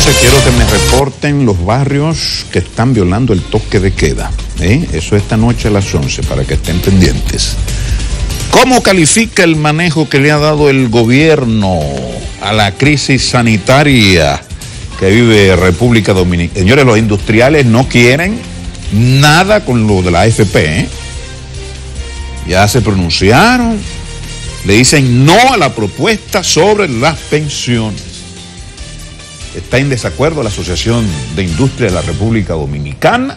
11, quiero que me reporten los barrios que están violando el toque de queda. Eso esta noche a las 11, para que estén pendientes. ¿Cómo califica el manejo que le ha dado el gobierno a la crisis sanitaria que vive República Dominicana? Señores, los industriales no quieren nada con lo de la AFP. Ya se pronunciaron, le dicen no a la propuesta sobre las pensiones. Está en desacuerdo la Asociación de Industria de la República Dominicana,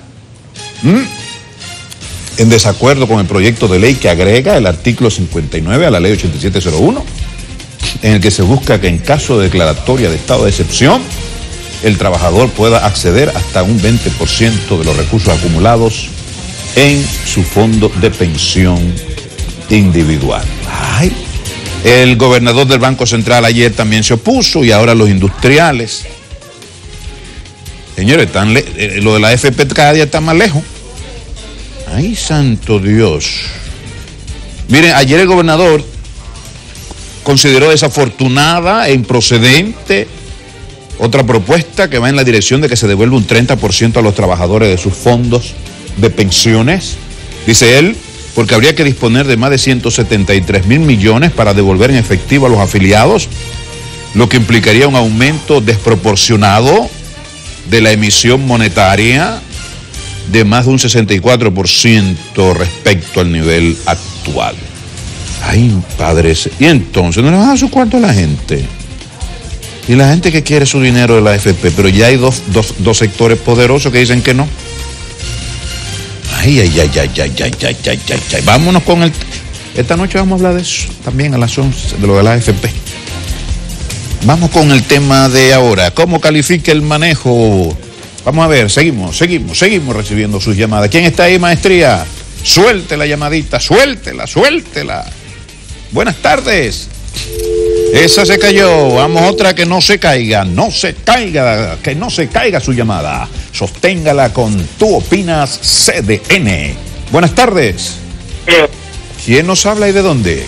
en desacuerdo con el proyecto de ley que agrega el artículo 59 a la ley 8701, en el que se busca que en caso de declaratoria de estado de excepción, el trabajador pueda acceder hasta un 20% de los recursos acumulados en su fondo de pensión individual. Ay, el gobernador del Banco Central ayer también se opuso, y ahora los industriales. Señores, lo de la AFP cada día está más lejos. Ay, santo Dios. Miren, ayer el gobernador consideró desafortunada e improcedente otra propuesta que va en la dirección de que se devuelva un 30% a los trabajadores de sus fondos de pensiones. Dice él, porque habría que disponer de más de 173,000 millones para devolver en efectivo a los afiliados, lo que implicaría un aumento desproporcionado de la emisión monetaria de más de un 64% respecto al nivel actual. Ay, padres. Y entonces, ¿no le van a dar su cuarto a la gente? Y la gente que quiere su dinero de la AFP, pero ya hay dos sectores poderosos que dicen que no. Ay. Vámonos con esta noche vamos a hablar de eso, también a las 11, de lo de la AFP. Vamos con el tema de ahora. ¿Cómo califica el manejo? Vamos a ver, seguimos recibiendo sus llamadas. ¿Quién está ahí, maestría? Suelte la llamadita, suéltela. Buenas tardes. Esa se cayó. Vamos otra que no se caiga, que no se caiga su llamada. Sosténgala con Tú Opinas CDN. Buenas tardes. ¿Quién nos habla y de dónde?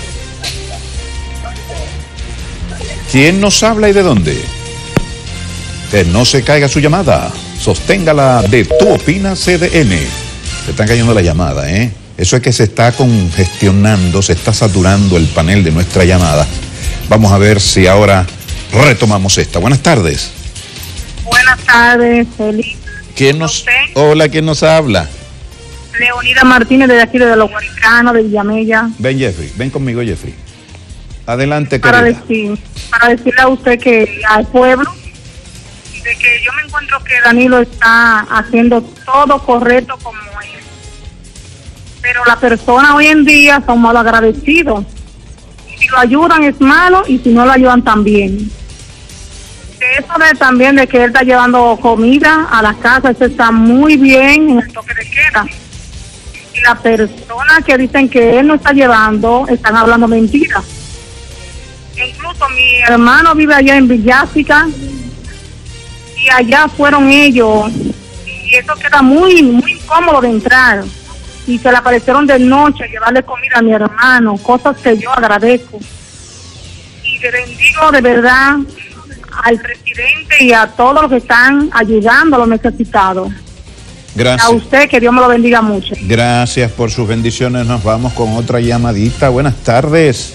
¿Quién nos habla y de dónde? Que no se caiga su llamada. Sosténgala de Tú Opinas CDN. Se están cayendo la llamada, ¿eh? Eso es que se está congestionando, se está saturando el panel de nuestra llamada. Vamos a ver si ahora retomamos esta. Buenas tardes. Buenas tardes, feliz. Hola, ¿quién nos habla? Leonida Martínez, de aquí de Los Guaricanos, de Villamella. Ven, Jeffrey, ven conmigo, Jeffrey. Adelante, para querida. Para decirle a usted que al pueblo, de que yo me encuentro que Danilo está haciendo todo correcto como es. Pero las personas hoy en día son mal agradecidos. Si lo ayudan es malo, y si no lo ayudan también. Eso también de que él está llevando comida a las casas, eso está muy bien en el toque de queda. Y las personas que dicen que él no está llevando, están hablando mentiras. Incluso mi hermano vive allá en Villásica, y allá fueron ellos, y eso queda muy incómodo de entrar. Y se le aparecieron de noche a llevarle comida a mi hermano, cosas que yo agradezco. Y le bendigo de verdad al presidente y a todos los que están ayudando a los necesitados. Gracias. A usted, que Dios me lo bendiga mucho. Gracias por sus bendiciones. Nos vamos con otra llamadita. Buenas tardes.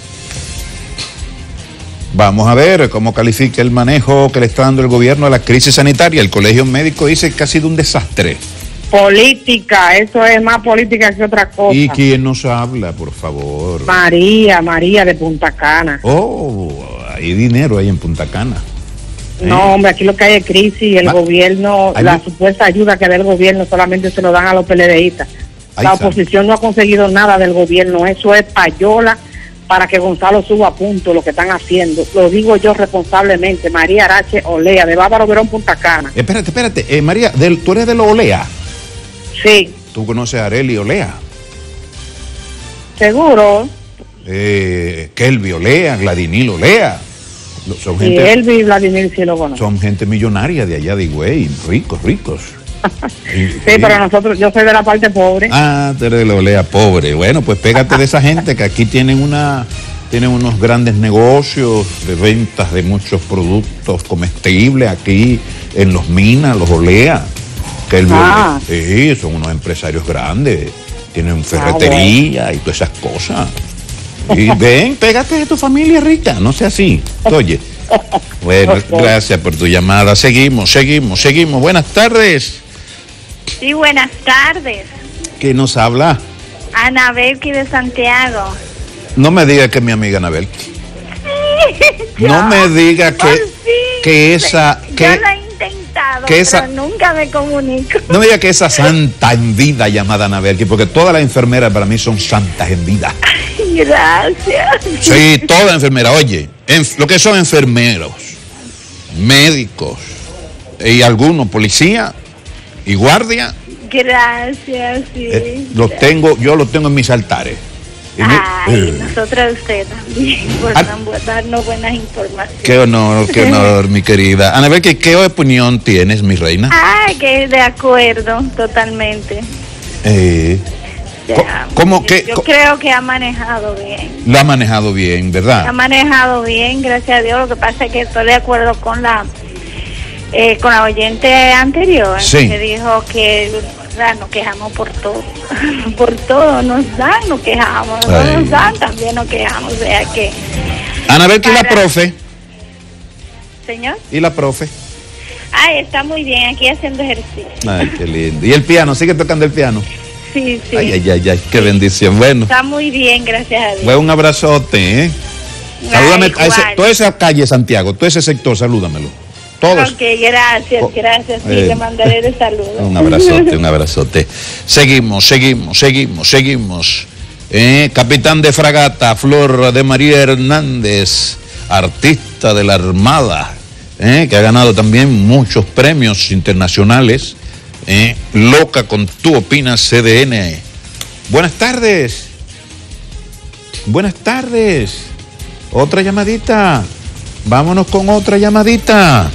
Vamos a ver cómo califica el manejo que le está dando el gobierno a la crisis sanitaria. El Colegio Médico dice que ha sido un desastre. Política, eso es más política que otra cosa. ¿Y quién nos habla, por favor? María de Punta Cana. Oh, hay dinero ahí en Punta Cana. No, hombre, aquí lo que hay es crisis y el gobierno, la supuesta ayuda que da el gobierno solamente se lo dan a los PLDistas. La oposición no ha conseguido nada del gobierno, eso es payola para que Gonzalo suba a punto lo que están haciendo. Lo digo yo responsablemente, María Arache Olea, de Bávaro Verón, Punta Cana. Espérate, María, ¿tú eres de los Olea? Sí. ¿Tú conoces a Arely Olea? Seguro. Kelvin Olea, Gladinil Olea. Son gente, y Elvi y Vladimir sí lo conocen. Son gente millonaria de allá de Higüey, ricos. Sí, pero nosotros, yo soy de la parte pobre. Ah, tú eres de la Olea pobre. Bueno, pues pégate de esa gente que aquí tienen unos grandes negocios de ventas de muchos productos comestibles. Aquí en los Minas, los Olea, que sí, son unos empresarios grandes, tienen ferretería y todas esas cosas. Y ven, pégate de tu familia rica, no sea así. Oye, bueno, gracias por tu llamada. Seguimos. Buenas tardes. Sí, buenas tardes. ¿Quién nos habla? Anabelki de Santiago. No me diga que es mi amiga Anabelki. Sí, no me diga que esa... Yo lo he intentado, pero nunca me comunico. No me diga que esa santa en vida llamada Anabelki, porque todas las enfermeras para mí son santas en vida. Gracias. Sí, todas enfermeras. Oye, lo que son enfermeros, médicos y algunos policías y guardia. Gracias, sí. Yo los tengo en mis altares. Nosotros a usted también por darnos buenas informaciones. Qué honor, mi querida. Anabelki, ¿qué opinión tienes, mi reina? Que de acuerdo, totalmente. Yo creo que ha manejado bien. Lo ha manejado bien, ¿verdad? Ha manejado bien, gracias a Dios. Lo que pasa es que estoy de acuerdo con la oyente anterior, que dijo que nos quejamos por todo. Por todo nos dan, nos quejamos. No nos dan, también nos quejamos. O sea que... Anabelki, ¿y la profe? ¿Señor? ¿Y la profe? Está muy bien, aquí haciendo ejercicio. Ay, qué lindo. ¿Y el piano? ¿Sigue tocando el piano? Sí. Ay, qué bendición. Bueno. Está muy bien, gracias a Dios. Bueno, un abrazote, ¿eh? Salúdame toda esa calle, Santiago, todo ese sector, salúdamelo. Todos. Ok, gracias. Sí, le mandaré de saludo. Un abrazote. Seguimos. Capitán de fragata, Flor de María Hernández, artista de la Armada, que ha ganado también muchos premios internacionales. Loca con Tú Opinas CDN. Buenas tardes. Otra llamadita. Vámonos con otra llamadita.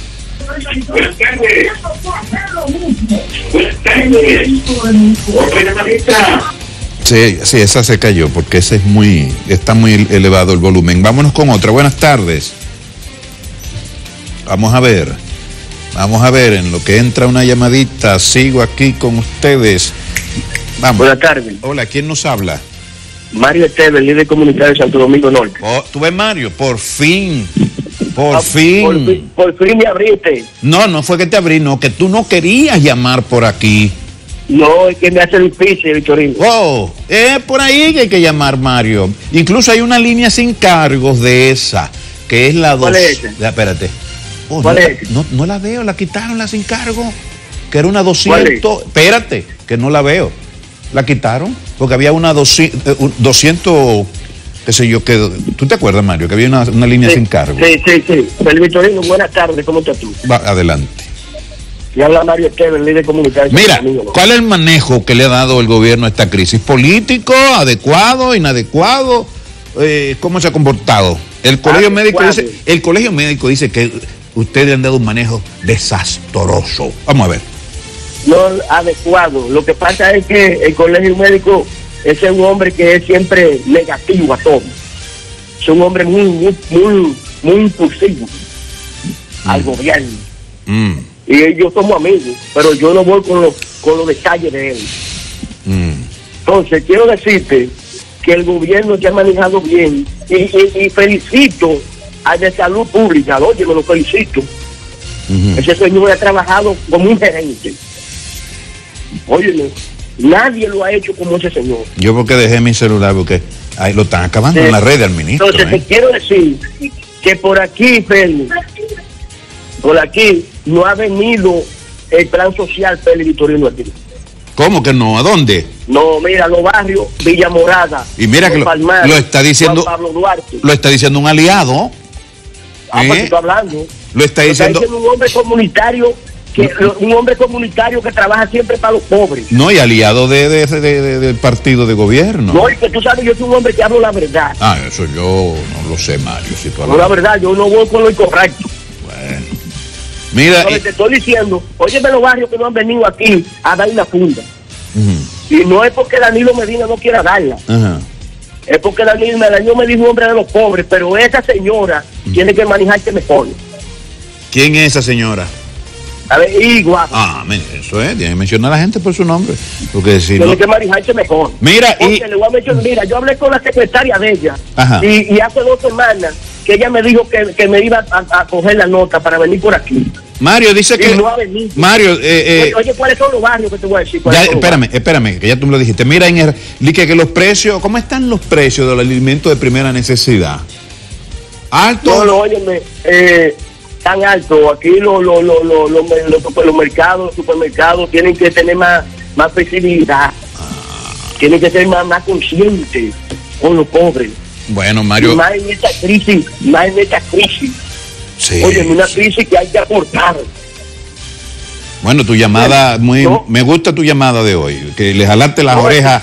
Sí, esa se cayó porque ese está muy elevado el volumen. Vámonos con otra. Buenas tardes. Vamos a ver, en lo que entra una llamadita, sigo aquí con ustedes. Vamos. Buenas tardes. Hola, ¿quién nos habla? Mario Esteves, líder comunitario de Santo Domingo Norte. ¿Tú ves, Mario? Por fin. Por fin me abriste. No fue que te abrí, no, que tú no querías llamar por aquí. No, es que me hace difícil, Victorino. Es por ahí que hay que llamar, Mario. Incluso hay una línea sin cargos de esa, que es la 2. ¿Cuál es esa? Espérate. ¿Cuál es? No la veo, la quitaron la sin cargo, que era una 200. Espérate, que no la veo. La quitaron, porque había una 200, qué sé yo, que ¿tú te acuerdas, Mario? Que había una línea sin cargo. Sí. Pero Victorino, buenas tardes, ¿cómo estás tú? Adelante. Y habla Mario Esteves, líder comunitario. Mira, ¿cuál es el manejo que le ha dado el gobierno a esta crisis? ¿Político, adecuado, inadecuado? ¿Cómo se ha comportado? El colegio médico dice que ustedes han dado un manejo desastroso. Vamos a ver. No adecuado. Lo que pasa es que el colegio médico es un hombre que es siempre negativo a todo. Es un hombre muy impulsivo al gobierno. Y yo somos amigos, pero yo no voy con los detalles de él. Entonces, quiero decirte que el gobierno se ha manejado bien y felicito al de salud pública. Oye, me lo felicito. Ese señor ha trabajado como un gerente. Óyeme, nadie lo ha hecho como ese señor. Yo porque dejé mi celular, porque ahí lo están acabando en la red al ministro. Entonces, te quiero decir que por aquí, Feli, no ha venido el plan social Feli Victorino aquí. ¿Cómo que no? ¿A dónde? No, mira, los barrios, Villa Morada. Y mira que Palmares, lo está diciendo Juan Pablo Duarte. Lo está diciendo un aliado. Pues estoy hablando. Lo está diciendo un hombre comunitario que trabaja siempre para los pobres. No, y aliado del partido de gobierno. No, y que tú sabes, yo soy un hombre que hablo la verdad. Eso yo no lo sé, Mario. Si tú no, la verdad, yo no voy con lo incorrecto. Bueno. Mira. Te estoy diciendo, óyeme los barrios que no han venido aquí a dar una funda. Y no es porque Danilo Medina no quiera darla. Es porque Danilo me dijo hombre de los pobres, pero esa señora tiene que manejarse mejor. ¿Quién es esa señora? A ver, igual. Eso es, tiene que mencionar a la gente por su nombre. Porque si Tiene no... que manejarse mejor. Mira, porque le voy a mencionar, mira, yo hablé con la secretaria de ella. Y hace 2 semanas que ella me dijo que me iba a coger la nota para venir por aquí. Mario dice que... No ha venido. Mario, oye, ¿cuáles son los barrios que te voy a decir? Ya, espérame, que ya tú me lo dijiste. Mira, que los precios, ¿cómo están los precios de los alimentos de primera necesidad? ¿Alto? No, óyeme, tan alto. Aquí los mercados, los supermercados tienen que tener más flexibilidad. Tienen que ser más conscientes con los pobres. Bueno, Mario. Y más en esta crisis. Sí, oye, una crisis que hay que aportar. Bueno, tu llamada, me gusta tu llamada de hoy, que le jalaste las orejas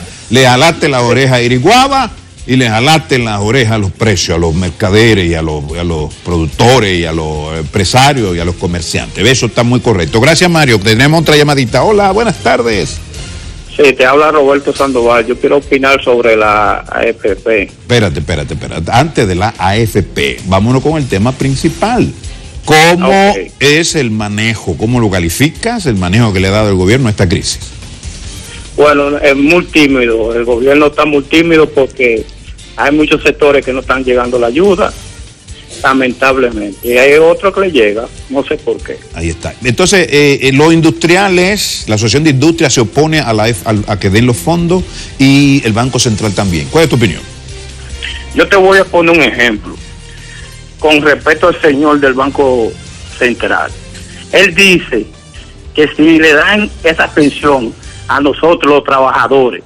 a Iriguaba y le jalaste las orejas a los precios, a los mercaderes y a los productores y a los empresarios y a los comerciantes. Eso está muy correcto. Gracias, Mario. Tenemos otra llamadita. Hola, buenas tardes. Sí, te habla Roberto Sandoval. Yo quiero opinar sobre la AFP. Espérate. Antes de la AFP, vámonos con el tema principal. ¿Cómo es el manejo? ¿Cómo lo calificas, el manejo que le ha dado el gobierno a esta crisis? Bueno, es muy tímido. El gobierno está muy tímido porque hay muchos sectores que no están llegando la ayuda, lamentablemente. Y hay otro que le llega, no sé por qué. Ahí está. Entonces, los industriales, la Asociación de Industria se opone a que den los fondos y el Banco Central también. ¿Cuál es tu opinión? Yo te voy a poner un ejemplo. Con respecto al señor del Banco Central. Él dice que si le dan esa pensión a nosotros los trabajadores,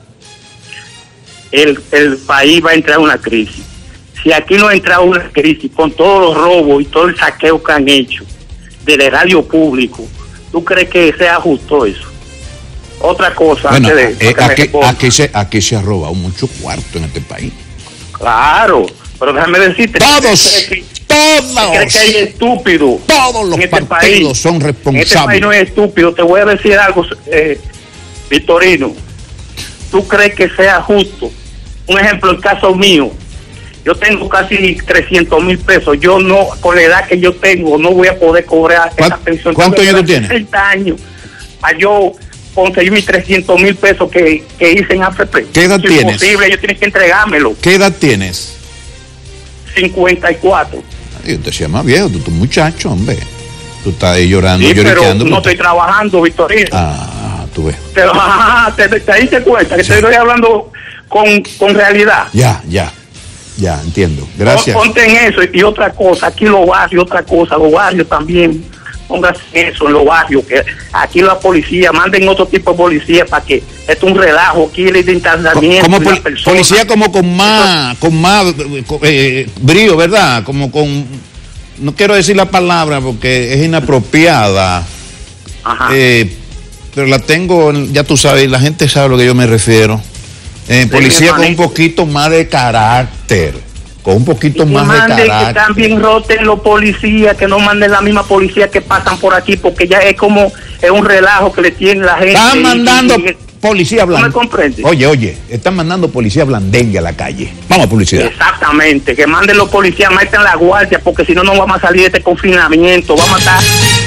el país va a entrar en una crisis. Si aquí no ha entrado una crisis con todos los robos y todo el saqueo que han hecho del erario público, ¿tú crees que sea justo eso? Otra cosa, bueno, antes de... aquí se ha robado mucho cuarto en este país. Claro, pero déjame decirte... Todos que hay estúpidos. Todos los partidos son responsables. Este país no es estúpido. Te voy a decir algo, Victorino. ¿Tú crees que sea justo? Un ejemplo, el caso mío. Yo tengo casi 300,000 pesos. Yo no, con la edad que yo tengo, no voy a poder cobrar esa pensión. ¿Cuántos años tú tienes? 60 años. Para yo conseguir mis 300,000 pesos que hice en AFP. ¿Qué edad tienes? Es imposible, yo tienes que entregármelo. ¿Qué edad tienes? 54. Yo te decía más viejo, tú muchacho, hombre. Tú estás ahí llorando, sí, lloriqueando. Pero no estoy trabajando, Victorino. Tú ves. Te diste cuenta que te estoy hablando con realidad. Ya, entiendo. Gracias. Ponte en eso y otra cosa, aquí los barrios también. Póngase eso en los barrios, que aquí la policía, manden otro tipo de policía para que esto es un relajo, aquí el internamiento. Como policía como con más brío, ¿verdad? Como con, no quiero decir la palabra porque es inapropiada. Ajá. Pero la tengo, ya tú sabes, la gente sabe a lo que yo me refiero. Policía con un poquito más de carácter. Con un poquito más de carácter. Que también roten los policías, que no manden la misma policía que pasan por aquí, porque ya es un relajo que le tiene la gente. Están mandando policía blandengue. ¿No me comprende? Oye, están mandando policía blandengue a la calle. Vamos a publicidad. Exactamente, que manden los policías, metan la guardia, porque si no, no vamos a salir de este confinamiento. Vamos a estar...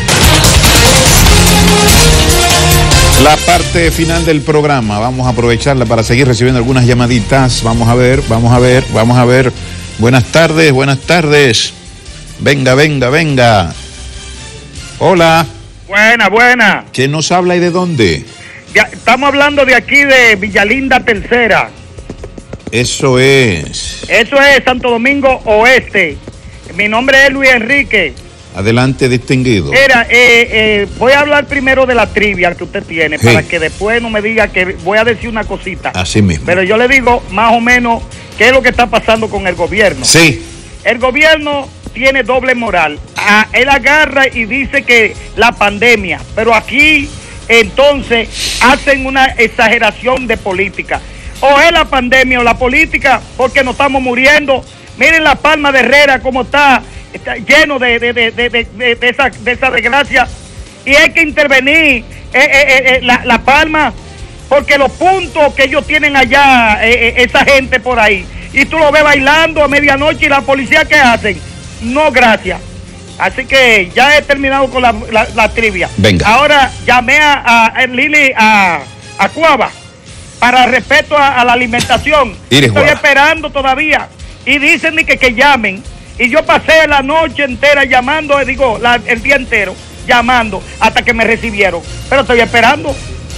La parte final del programa, vamos a aprovecharla para seguir recibiendo algunas llamaditas. Vamos a ver. Buenas tardes. Venga. Hola. Buena. ¿Quién nos habla y de dónde? Ya, estamos hablando de aquí de Villalinda Tercera. Eso es Santo Domingo Oeste. Mi nombre es Luis Enrique. Adelante, distinguido. Voy a hablar primero de la trivia que usted tiene, para que después no me diga que voy a decir una cosita. Así mismo. Pero yo le digo más o menos qué es lo que está pasando con el gobierno. Sí. El gobierno tiene doble moral. Él agarra y dice que la pandemia, pero aquí entonces hacen una exageración de política. O es la pandemia o la política, porque nos estamos muriendo. Miren La Palma de Herrera cómo está lleno de esa desgracia, y hay que intervenir La Palma, porque los puntos que ellos tienen allá, esa gente por ahí, y tú lo ves bailando a medianoche, y la policía, ¿qué hacen? No, gracias. Así que ya he terminado con la trivia. Venga. Ahora llamé a Lili a Cuava para respeto a la alimentación. Estoy esperando todavía. Y dicen que llamen. Y yo pasé la noche entera llamando, el día entero, llamando hasta que me recibieron. Pero estoy esperando.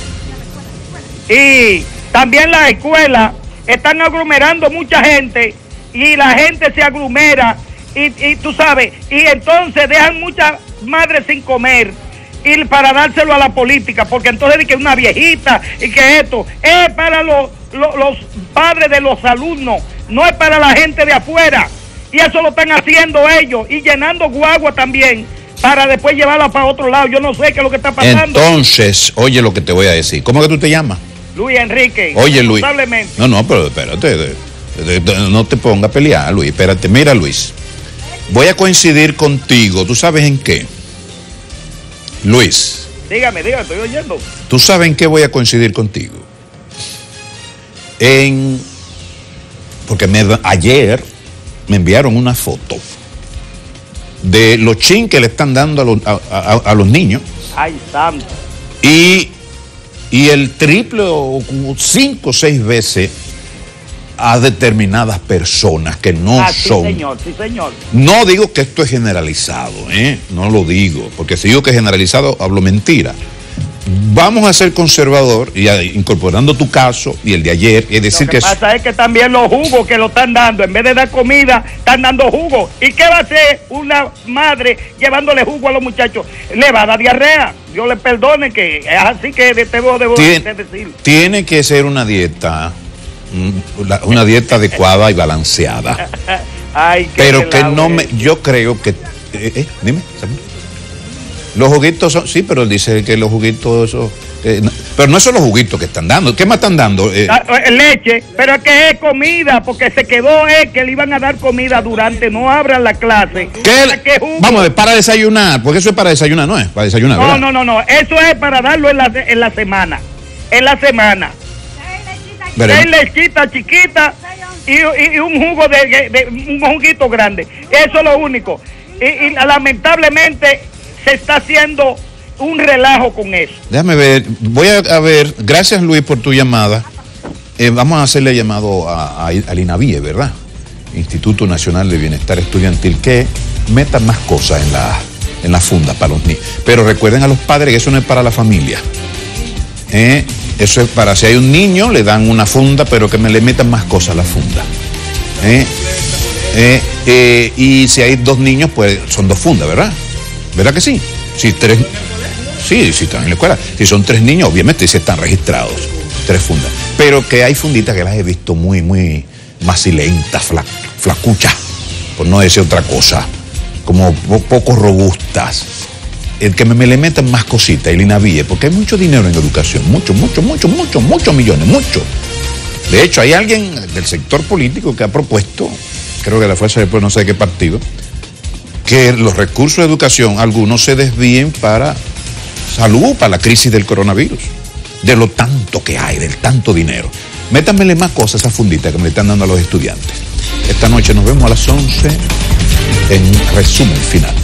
Y también las escuelas están aglomerando mucha gente. Y la gente se aglomera. Y tú sabes, y entonces dejan muchas madres sin comer y para dárselo a la política, porque entonces dicen que una viejita y que esto es para los padres de los alumnos, no es para la gente de afuera, y eso lo están haciendo ellos y llenando guagua también para después llevarla para otro lado. Yo no sé qué es lo que está pasando. Entonces, oye lo que te voy a decir. ¿Cómo que tú te llamas? Luis Enrique. Oye, Luis. No, pero espérate, no te pongas a pelear, Luis. Espérate, mira, Luis. Voy a coincidir contigo. ¿Tú sabes en qué? Luis. Dígame, estoy oyendo. ¿Tú sabes en qué voy a coincidir contigo? Porque ayer me enviaron una foto de los chin que le están dando a los niños. Ay, santo. Y el triple o 5 o 6 veces a determinadas personas que no son. Sí, señor. No digo que esto es generalizado, no lo digo, porque si digo que es generalizado, hablo mentira. Vamos a ser conservador y incorporando tu caso y el de ayer, es decir que... Lo que pasa es que también los jugos que lo están dando, en vez de dar comida, están dando jugo. ¿Y qué va a hacer una madre llevándole jugo a los muchachos? Le va a dar diarrea. Dios le perdone, que es así que debo decir. Tiene que ser una dieta adecuada y balanceada. Ay, pero que no yo creo que dime, los juguitos son, sí, pero él dice que los juguitos pero no son los juguitos que están dando. ¿Qué más están dando? Leche, pero es que es comida, porque se quedó que le iban a dar comida durante, no abran la clase. Vamos a ver, para desayunar, porque eso es para desayunar, no es para desayunar. No, eso es para darlo en la semana. En la semana. 6 lechitas chiquitas y un jugo un juguito grande. Eso es lo único. Y lamentablemente se está haciendo un relajo con eso. Déjame ver, voy a ver, gracias Luis por tu llamada. Vamos a hacerle llamado al INAVIE, ¿verdad? Instituto Nacional de Bienestar Estudiantil, que meta más cosas en la funda para los niños. Pero recuerden a los padres que eso no es para la familia. Eso es para, si hay un niño, le dan una funda, pero que le metan más cosas a la funda. Y si hay 2 niños, pues son 2 fundas, ¿verdad? ¿Verdad que sí? Si 3, sí, están en la escuela. Si son 3 niños, obviamente sí están registrados. 3 fundas. Pero que hay funditas que las he visto muy macilentas, flacuchas, por no decir otra cosa, como poco robustas. El que me le metan más cositas, el INAVIE, porque hay mucho dinero en educación, muchos millones, mucho. De hecho, hay alguien del sector político que ha propuesto, creo que la Fuerza del Pueblo, no sé de qué partido, que los recursos de educación, algunos se desvíen para salud, para la crisis del coronavirus, de lo tanto que hay, del tanto dinero. Métanmele más cosas a esa fundita que me le están dando a los estudiantes. Esta noche nos vemos a las 11 en resumen final.